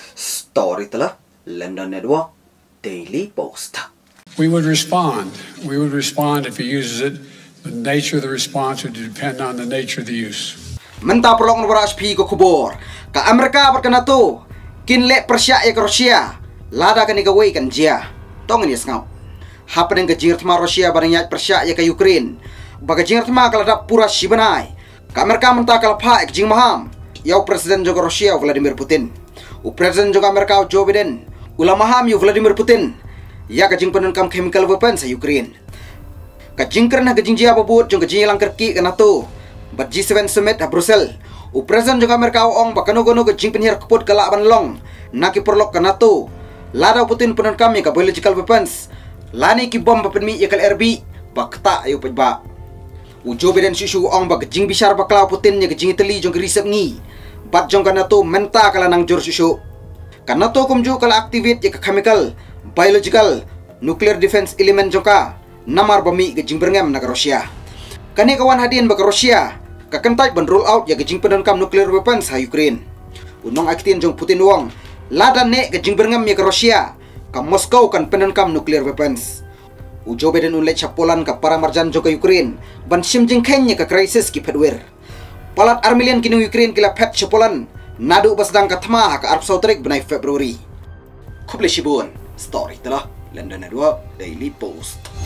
Story telah London Network Daily Post. We would respond. We would respond if he uses it. The nature of the response would depend on the nature of the use. Menta perlong beras pi ko kubur. Ka Amerika berkena tu. Kinle Persia ke Rusia. Lada kan igawai kan jia. Tong ni sngau. Happening ke jirtma Rusia barang yat Persia ke Ukraine. Baga jirtma kalada pura shibanai. Ka Amerika menta kalapa ek jing maham. Yau Presiden juga Rusia Vladimir Putin. Presiden juga Amerika Joe Biden. Ulama ham yu Vladimir Putin. Ya kajing penenkam chemical weapons sa Ukraine. Kajing kerana kajing jia babut jong kajing lang kerki ke NATO. Bat G7 summit ha Brussels. Presiden juga Amerika ong bakano-gono kajing penyer keput kalaban long. Naki perlok ke NATO. Lada Putin penenkam ya ka biological weapons. Lani ki bom bapenmi ya kal RB. Bakta ayo pejba. Joe Biden susu ong bak kajing bisar bakla Putin ya kajing itali jong risep ngi. Bat jong kana to menta kala nang jor susu. Kana to kumju kala activate ya chemical, biological, nuclear defense element jongka namar bami ke jing berngam naga Rusia. Kani kawan hadian baka Rusia kakentai ban roll out ya ke jing penenkam nuclear weapons ha Ukraine. Unong aktin jong Putin wong lada ne ke jing berngam ya ke Rusia ka Moscow kan penenkam nuclear weapons. Joe Biden unle chapolan ka para marjan jong ke Ukraine ban sim jing kenya ka crisis ki pedwer. Palat armilian kini Ukraine kila pet cepolan nadu basdang katma ka Arab Saudrik benai Februari. Kuble Shibun, story telah London Network Daily Post.